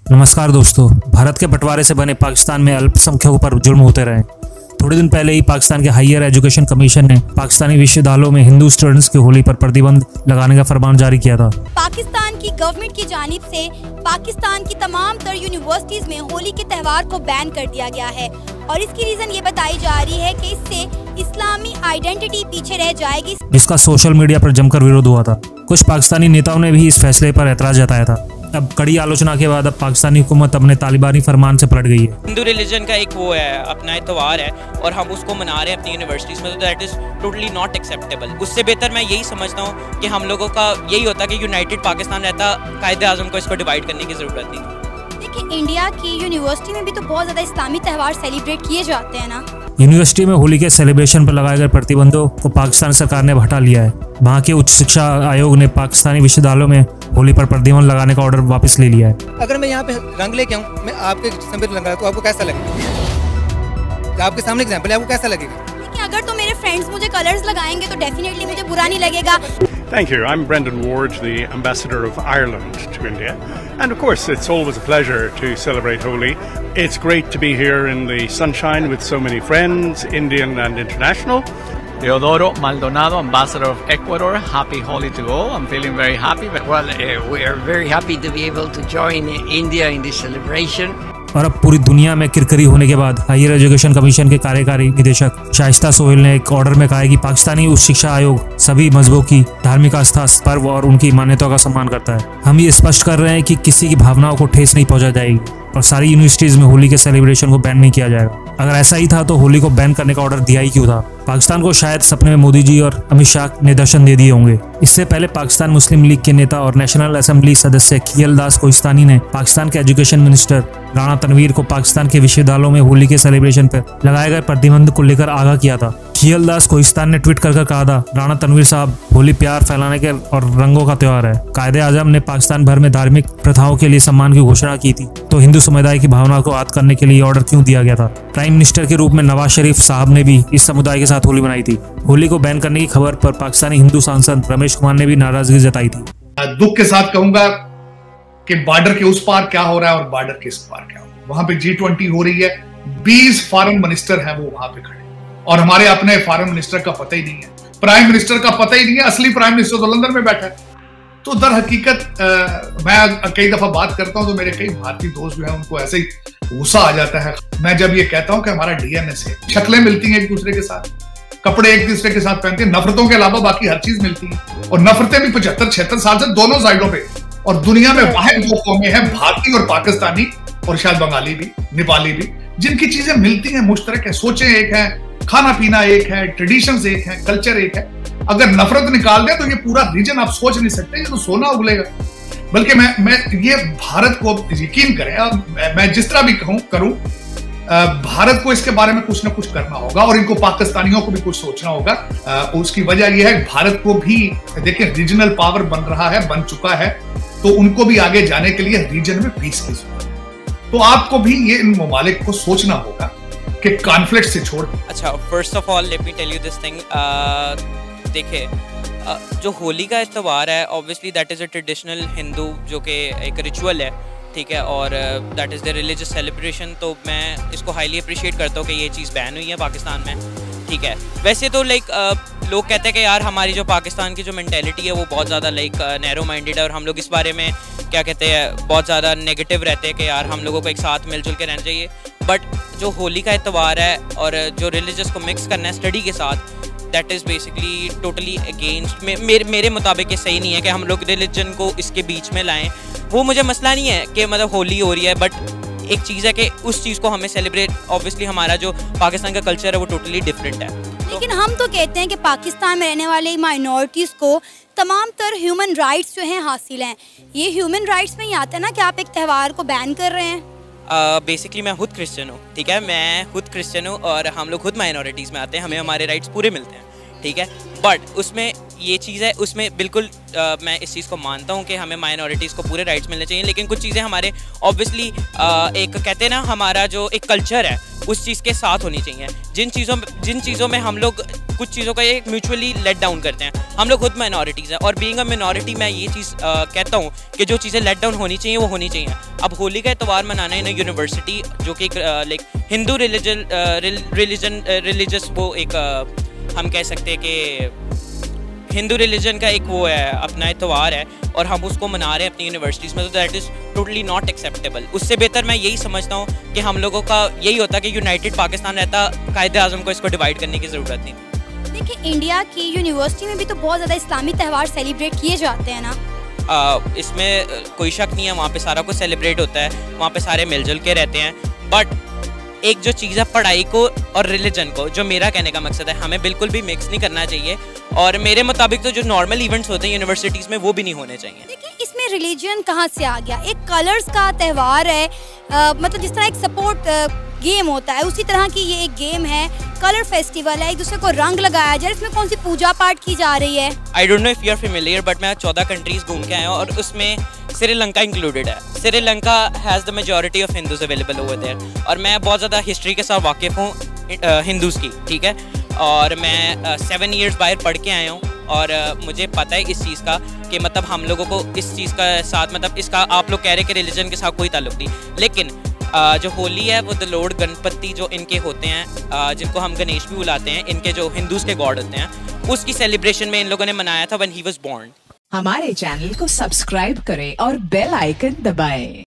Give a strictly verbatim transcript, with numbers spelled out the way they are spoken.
नमस्कार दोस्तों, भारत के बंटवारे से बने पाकिस्तान में अल्पसंख्यकों पर जुल्म होते रहे। थोड़े दिन पहले ही पाकिस्तान के हायर एजुकेशन कमीशन ने पाकिस्तानी विश्वविद्यालयों में हिंदू स्टूडेंट्स की होली पर प्रतिबंध लगाने का फरमान जारी किया था। पाकिस्तान की गवर्नमेंट की जानिब से पाकिस्तान की तमाम तर यूनिवर्सिटीज में होली के त्यौहार को बैन कर दिया गया है और इसकी रीजन ये बताई जा रही है कि इससे इस्लामी आइडेंटिटी पीछे रह जाएगी, जिसका सोशल मीडिया पर जमकर विरोध हुआ था। कुछ पाकिस्तानी नेताओं ने भी इस फैसले पर एतराज जताया था। अब कड़ी आलोचना के बाद अब पाकिस्तानी हुकूमत अपने तालिबानी फरमान से पलट गई है। हिंदू रिलीजन का एक वो है, अपना त्यौहार है और हम उसको मना रहे हैं अपनी यूनिवर्सिटीज़ में, तो that is totally not acceptable. उससे बेहतर मैं यही समझता हूँ कि हम लोगों का यही होता कि यूनाइटेड पाकिस्तान रहता, कायदे आज़म को इसको डिवाइड करने की ज़रूरत नहीं थी। देखिए, इंडिया की यूनिवर्सिटी में भी तो बहुत ज़्यादा इस्लामी त्यौहार सेलिब्रेट किए जाते हैं ना। यूनिवर्सिटी में होली के सेलिब्रेशन पर लगाए गए प्रतिबंधों को पाकिस्तान सरकार ने हटा लिया है। वहाँ के उच्च शिक्षा आयोग ने पाकिस्तानी विश्वविद्यालयों में होली पर प्रतिबंध लगाने का ऑर्डर वापस ले लिया है। अगर मैं यहाँ पे रंग लेके आऊँ, मैं आपके जिस्म पे लगाऊँ तो आपको कैसा लगेगा? आपके सामने एग्जांपल है, आपको कैसा लगेगा? देखिए, अगर तो मेरे फ्रेंड्स मुझे कलर्स लगाएंगे तो डेफिनेटली मुझे बुरा नहीं लगेगा। Thank you. I'm Brendan Ward, the Ambassador of Ireland to India. And of course, it's always a pleasure to celebrate Holi. It's great to be here in the sunshine with so many friends, Indian and international. Teodoro Maldonado, Ambassador of Ecuador. Happy Holi to all. I'm feeling very happy. Well, uh, we are very happy to be able to join India in this celebration. और अब पूरी दुनिया में किरकिरी होने के बाद higher education commission के कार्यकारी निदेशक शाइस्ता सोहेल ने एक ऑर्डर में कहा है कि पाकिस्तानी उच्च शिक्षा आयोग सभी मजहबों की धार्मिक आस्था, पर्व और उनकी मान्यताओं का सम्मान करता है। हम ये स्पष्ट कर रहे हैं कि किसी की भावनाओं को ठेस नहीं पहुंचा जाएगी और सारी यूनिवर्सिटीज में होली के सेलिब्रेशन को बैन नहीं किया जाएगा। अगर ऐसा ही था तो होली को बैन करने का ऑर्डर दिया ही क्यों था? पाकिस्तान को शायद सपने में मोदी जी और अमित शाह ने दर्शन दे दिए होंगे। इससे पहले पाकिस्तान मुस्लिम लीग के नेता और नेशनल असेंबली सदस्य खियल दास कोहिस्तानी ने पाकिस्तान के एजुकेशन मिनिस्टर राणा तनवीर को पाकिस्तान के विश्वविद्यालयों में होली के सेलिब्रेशन पर लगाए गए प्रतिबंध को लेकर आगाह किया था। खियल दास कोहिस्तान ने ट्वीट कर कर कहा था, राणा तनवीर साहब, होली प्यार फैलाने के और रंगों का त्योहार है। कायदे आजम ने पाकिस्तान भर में धार्मिक प्रथाओं के लिए सम्मान की घोषणा की थी, तो हिंदू समुदाय की भावना को आद करने के लिए ऑर्डर क्यों दिया गया था? प्राइम मिनिस्टर के रूप में नवाज शरीफ साहब ने भी इस समुदाय के साथ होली मनाई थी। होली को बैन करने की खबर पर पाकिस्तानी हिंदू सांसद रमेश कुमार ने भी नाराजगी जताई थी। दुख के साथ कहूंगा कि बॉर्डर के उस पार क्या हो रहा है और बॉर्डर के इस पार क्या हो रहा है। वहां पे जी ट्वेंटी हो रही है, बीस फॉरेन मिनिस्टर हैं वो वहां पे खड़े और हमारे अपने फॉरेन मिनिस्टर का पता ही नहीं है, प्राइम मिनिस्टर का पता ही नहीं है। असली प्राइम मिनिस्टर तो लंदन में बैठा है। तो दर हकीकत आ, मैं कई दफा बात करता हूं तो मेरे कई भारतीय दोस्त जो हैं उनको ऐसे ही गुस्सा आ जाता है मैं जब ये कहता हूं कि हमारा डीएनए से शक्लें मिलती हैं एक दूसरे के साथ, कपड़े एक दूसरे के साथ पहनते हैं, नफरतों के अलावा बाकी हर चीज मिलती है और नफरतें भी पचहत्तर छिहत्तर साल से दोनों साइडों पे। और दुनिया में वाहिद दो कौमें हैं, भारतीय और पाकिस्तानी और शायद बंगाली भी, नेपाली भी, जिनकी चीजें मिलती हैं, मुश्तरक है, सोचें एक है, खाना पीना एक है, ट्रेडिशंस एक है, कल्चर एक है। अगर नफरत निकाल दे तो ये पूरा रीजन आप सोच नहीं सकते, ये तो सोना उगलेगा। बल्कि मैं मैं ये भारत को यकीन करें, मैं, मैं जिस तरह भी कहूं करूं, भारत को इसके बारे में कुछ ना कुछ करना होगा और इनको पाकिस्तानियों को भी कुछ सोचना होगा। उसकी वजह यह है भारत को भी देखिए रीजनल पावर बन रहा है, बन चुका है, तो उनको भी आगे जाने के लिए रीजन में पीस की जरूरत है। तो आपको भी ये इन ममालिक को सोचना होगा कि कॉन्फ्लिक्ट से छोड़। अच्छा, first of all let me tell you this thing. देखिए, जो होली का त्यौहार है, obviously that is a traditional Hindu जो कि एक रिचुअल है, ठीक है, और that is the religious celebration. तो मैं इसको हाईली अप्रिशिएट करता हूँ कि ये चीज़ बैन हुई है पाकिस्तान में, ठीक है। वैसे तो लाइक लोग कहते हैं कि यार हमारी जो पाकिस्तान की जो मेंटेलिटी है वो बहुत ज़्यादा लाइक नैरो माइंडेड है और हम लोग इस बारे में क्या कहते हैं बहुत ज़्यादा नेगेटिव रहते हैं कि यार हम लोगों को एक साथ मिलजुल के रहना चाहिए। बट जो होली का त्यौहार है और जो रिलीजियस को मिक्स करना है स्टडी के साथ, that is basically totally against me, मेरे मेरे मुताबिक ये सही नहीं है कि हम लोग रिलीजन को इसके बीच में लाएं। वो मुझे मसला नहीं है कि मतलब होली हो रही है, बट एक चीज़ है कि उस चीज़ को हमें सेलिब्रेट, ऑब्वियसली हमारा जो पाकिस्तान का कल्चर है वो टोटली डिफरेंट है। लेकिन हम तो कहते हैं कि पाकिस्तान में रहने वाले माइनॉरिटीज़ को तमाम तर ह्यूमन राइट्स जो हैं हासिल हैं। ये ह्यूमन राइट्स में ही आता है ना कि आप एक त्यौहार को बैन कर रहे हैं। बेसिकली uh, मैं खुद क्रिश्चियन हूँ, ठीक है, मैं खुद क्रिश्चियन हूँ और हम लोग खुद माइनॉरिटीज़ में आते हैं, हमें हमारे राइट्स पूरे मिलते हैं, ठीक है। बट उसमें ये चीज़ है, उसमें बिल्कुल आ, मैं इस चीज़ को मानता हूँ कि हमें माइनॉरिटीज़ को पूरे राइट्स मिलने चाहिए, लेकिन कुछ चीज़ें हमारे ऑब्वियसली एक कहते हैं ना, हमारा जो एक कल्चर है उस चीज़ के साथ होनी चाहिए। जिन चीज़ों जिन चीज़ों में हम लोग कुछ चीज़ों का एक म्यूचुअली लेट डाउन करते हैं। हम लोग खुद माइनॉरिटीज़ हैं और बीइंग अ मिनॉरिटी मैं ये चीज़ कहता हूँ कि जो चीज़ें लेट डाउन होनी चाहिए वो होनी चाहिए। अब होली का त्यौहार मनाना है इन यूनिवर्सिटी जो कि like Hindu religion religion religious वो एक uh, हम कह सकते हैं कि हिंदू रिलीजन का एक वो है अपना त्यौहार है और हम उसको मना रहे हैं अपनी यूनिवर्सिटीज़ में, तो that is totally not acceptable. उससे बेहतर मैं यही समझता हूँ कि हम लोगों का यही होता कि यूनाइटेड पाकिस्तान रहता, कायदे आज़म को इसको डिवाइड करने की ज़रूरत नहीं। देखिए इंडिया की यूनिवर्सिटी में भी तो बहुत ज़्यादा इस्लामी त्यौहार सेलिब्रेट किए जाते हैं ना। आ, इसमें कोई शक नहीं है, वहाँ पे सारा कुछ सेलिब्रेट होता है, वहाँ पे सारे मिलजुल के रहते हैं। बट एक जो चीज़ है पढ़ाई को और रिलीजन को, जो मेरा कहने का मकसद है, हमें बिल्कुल भी मिक्स नहीं करना चाहिए और मेरे मुताबिक तो जो नॉर्मल इवेंट्स होते हैं यूनिवर्सिटीज़ में वो भी नहीं होने चाहिए। देखिए इसमें रिलीजन कहाँ से आ गया? एक कलर्स का त्यौहार है, आ, मतलब जिस तरह एक सपोर्ट गेम होता है उसी तरह की ये एक गेम है, कलर फेस्टिवल है, एक दूसरे को रंग लगाया जाए। इसमें कौन सी पूजा पाठ की जा रही है? I don't know if you are familiar but मैं चौदह कंट्रीज घूम के आया हूँ और उसमें श्रीलंका इंक्लूडेड है। Sri Lanka has the majority of Hindus available over there और मैं बहुत ज़्यादा हिस्ट्री के साथ वाकिफ़ हूँ हिंदूज़ की, ठीक है। और मैं सेवन ईयर्स बाहर पढ़ के आया हूँ और uh, मुझे पता है इस चीज़ का कि मतलब हम लोगों को इस चीज़ का साथ मतलब इसका आप लोग कह रहे हैं कि रिलीजन के साथ कोई ताल्लुक नहीं, लेकिन uh, जो होली है वो द लॉर्ड गणपति जो इनके होते हैं, uh, जिनको हम गणेश भी बुलाते हैं, इनके जो हिंदूज़ के गॉड होते हैं, उसकी सेलिब्रेशन में इन लोगों ने मनाया था व्हेन ही वाज बोर्न। हमारे चैनल को सब्सक्राइब करें और बेल आइकन दबाएं।